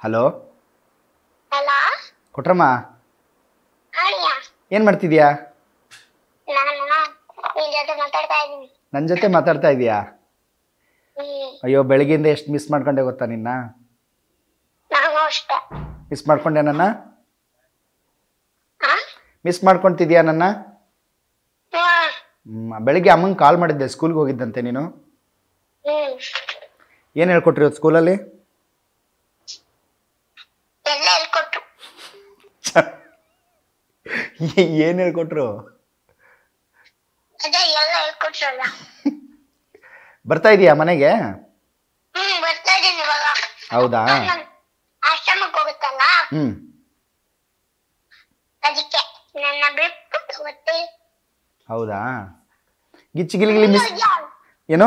Hello hello Kotramma, ಅಳಿಯ ಏನು ಮಾಡ್ತಿದ್ಯಾ? ನಾನು ನಿನ್ ಜೊತೆ ಮಾತಾಡ್ತಾ ಇದ್ದೀನಿ. ನನ್ನ ಜೊತೆ ಮಾತಾಡ್ತಾ ಇದೀಯಾ? ಅಯ್ಯೋ, ಬೆಳಗ್ಗೆಯಿಂದ ಎಷ್ಟು ಮಿಸ್ ಮಾಡ್ಕೊಂಡೆ ಗೊತ್ತಾ ನಿನ್ನ? ನಾನು ಅಷ್ಟೇ. ಮಿಸ್ ಮಾಡ್ಕೊಂಡೆ ನನ್ನ? ಹಾ ಮಿಸ್ ಮಾಡ್ಕೊತಿದ್ಯಾ ನನ್ನ? ಹ್ಮ್ ಬೆಳಿಗ್ಗೆ ಅಮ್ಮಂಗೆ ಕಾಲ್ ಮಾಡಿದ್ದೆ, ಸ್ಕೂಲ್ಗೆ ಹೋಗಿದ್ದಂತೆ ನೀನು. ಹ್ಮ್ ಏನು ಹೇಳ್ಕೊಟ್ರಿ ಇವತ್ತು ಸ್ಕೂಲಲ್ಲಿ? ಎಲ್ಲ ಹೇಳ್ಕೊಟ್ರು. ಏನು ಹೇಳ್ಕೊಟ್ರು? ಅದೇ ಎಲ್ಲ ಹೇಳ್ಕೊಟ್ರಲ್ಲ. ಬರ್ತಾ ಇದೀಯಾ ಮನೆಗೆ? ಬರ್ತಾ ಇದ್ದೀನಿ ಇವಾಗ. ಹೌದಾ? ನಾನು ಆಶ್ರಮಕ್ಕೆ ಹೋಗುತ್ತಲ್ಲ, ಹ್ಞೂ. ಅದಕ್ಕೆ ನನ್ನ ಬಿಟ್ಟು ಮತ್ತೆ ಹೌದಾ? ಗಿಚ್ಚಿ ಗಿಲಿಗಿಲಿ ಮಿಸ್ ಏನು?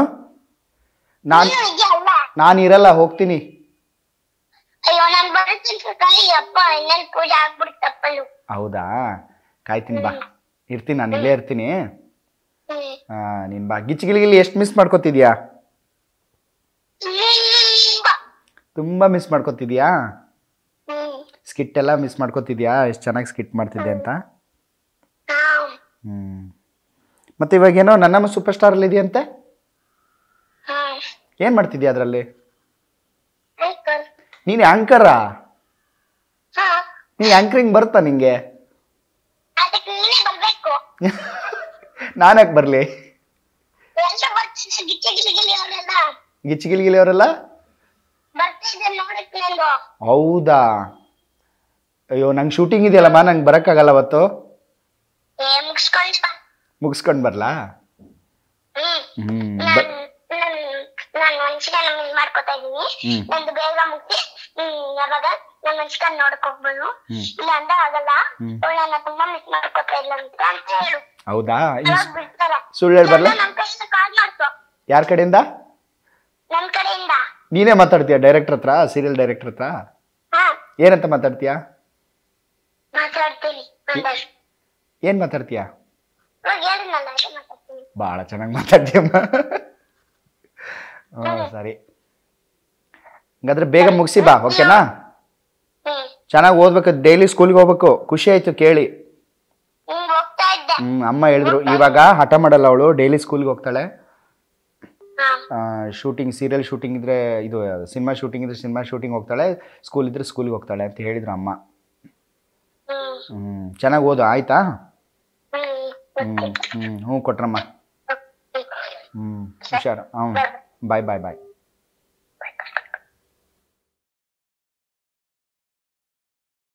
ನಾನು ಇರಲ್ಲ, ಹೋಗ್ತೀನಿ. ಅಯ್ಯೋ, ನಾನು ಬರುತ್ತೀನಿ ಕೈ. ಅಪ್ಪ ಇನ್ನೇನು ಪೂಜೆ ಆಗ್ಬಿಡ್ತಪ್ಪಲು. ಹೌದಾ? ಕಾಯ್ತೀನಿ ಬಾ, ಇರ್ತೀನಿ, ನಾನು ಇಲ್ಲೇ ಇರ್ತೀನಿ. ನೀನು ಬಾ. ಗಿಚ್ಚಿ ಗಿಲಿಗಿಲಿ ಎಷ್ಟು ಮಿಸ್ ಮಾಡ್ಕೊತಿದ್ಯಾ? ತುಂಬ ಮಿಸ್ ಮಾಡ್ಕೊತಿದ್ಯಾ? ಸ್ಕಿಟ್ ಎಲ್ಲ ಮಿಸ್ ಮಾಡ್ಕೊತಿದ್ಯಾ? ಎಷ್ಟು ಚೆನ್ನಾಗಿ ಸ್ಕಿಟ್ ಮಾಡ್ತಿದ್ದೆ ಅಂತ. ಮತ್ತೆ ಇವಾಗೇನೋ ನನ್ನಮ್ಮ ಸೂಪರ್ ಸ್ಟಾರಲ್ಲಿ ಇದೆಯಂತೆ, ಏನು ಮಾಡ್ತಿದ್ಯಾ ಅದರಲ್ಲಿ? ನೀನು ಆ್ಯಂಕರಾ? ನೀನು ಆ್ಯಂಕರಿಂಗ್ ಬರುತ್ತಾ ನಿಂಗೆ? ಅದಕ್ಕೆ ನೀನೇ ಬರ್ಬೇಕು. ನಾನು ಯಾಕೆ ಬರಲಿ? ಎಲ್ಲ ಬರ್ತಿದ್ರು ಗಿಚ್ಚಗಿಲಿಗಿಲಿ ಅವರೆಲ್ಲ ಗಿಚ್ಚಿ ಗಿಲಿಗಿಲಿ ಅವರೆಲ್ಲ ಬರ್ತಿದ್ದೆ ನೋಡಕ್ಕೆ ನಂದು. ಹೌದಾ? ಅಯ್ಯೋ, ನಂಗೆ ಶೂಟಿಂಗ್ ಇದೆಯಲ್ಲಮ್ಮ, ನಂಗೆ ಬರೋಕ್ಕಾಗಲ್ಲ ಅವತ್ತು. ಮುಗಿಸ್ಕೊಂಡು ಬಾ. ಮುಗಿಸ್ಕೊಂಡು ಬರಲಾ? ನಾನು ಮನ್ಸಿಗೆಲ್ಲ ಮಿಸ್ ಮಾಡ್ಕೊತಾ ಇದೀನಿ. ನಂದು ಬೇಗ ಮುಗಿಸಿ ಯಾವಾಗ ನನ್ನ ಮನ್ಸಿಗೆ ನೋಡ್ಕೋಗ್ಬೋದು. ಇಲ್ಲ ಅಂದ್ರೆ ಆಗಲ್ಲ. ಅವಳನ್ನ ತುಂಬಾ ಮಿಸ್ ಮಾಡ್ಕೊತಾ ಇಲ್ಲ ಅಂತ ಹೇಳು. ಹೌದಾ? ಬಿಡ್ತಾರೆ. ಸುಳ್ಳು ಹೇಳಿ ಬರಲ್ಲ? ನಮ್ ಕೈಯಿಂದ ಕಾಲ್ ಮಾಡ್ಕೊ. ಯಾರ ಕಡೆಯಿಂದ? ನನ್ ಕಡೆಯಿಂದ. ನೀನೇ ಮಾತಾಡ್ತೀಯ ಡೈರೆಕ್ಟರ್ ಹತ್ರ, ಸೀರಿಯಲ್ ಡೈರೆಕ್ಟರ್ ಹತ್ರ? ಏನಂತ ಮಾತಾಡ್ತೀಯಾ? ಮಾತಾಡ್ತೀನಿ. ಏನು ಮಾತಾಡ್ತೀಯಾ? ಹೇಳಿದ್ನಲ್ಲ ಅದೇ ಮಾತಾಡ್ತೀನಿ. ಭಾಳ ಚೆನ್ನಾಗಿ ಮಾತಾಡ್ತೀಯಮ್ಮ. ಸರಿ, ಹಂಗಾದ್ರೆ ಬೇಗ ಮುಗಿಸಿ ಬಾ, ಓಕೆನಾ? ಚೆನ್ನಾಗಿ ಓದ್ಬೇಕು, ಡೈಲಿ ಸ್ಕೂಲ್ಗೆ ಹೋಗ್ಬೇಕು. ಖುಷಿ ಆಯ್ತು ಕೇಳಿ. ಹೋಗ್ತಾ ಇದ್ದೆ. ಅಮ್ಮ ಹೇಳಿದ್ರು ಇವಾಗ ಹಠ ಮಾಡಲ್ಲ ಅವಳು, ಡೈಲಿ ಸ್ಕೂಲ್ಗೆ ಹೋಗ್ತಾಳೆ. ಶೂಟಿಂಗ್, ಸೀರಿಯಲ್ ಶೂಟಿಂಗ್ ಇದ್ರೆ, ಇದು ಸಿನಿಮಾ ಶೂಟಿಂಗ್ ಇದ್ರೆ ಸಿನಿಮಾ ಶೂಟಿಂಗ್ ಹೋಗ್ತಾಳೆ, ಸ್ಕೂಲ್ ಇದ್ರೆ ಸ್ಕೂಲ್ಗೆ ಹೋಗ್ತಾಳೆ ಅಂತ ಹೇಳಿದ್ರು ಅಮ್ಮ. ಚೆನ್ನಾಗಿ ಓದು, ಆಯ್ತಾ? ಹ್ಞೂ ಕೊಟ್ರಮ್ಮ. ಹುಷಾರು. ಬಾಯ್ ಬಾಯ್ ಬಾಯ್.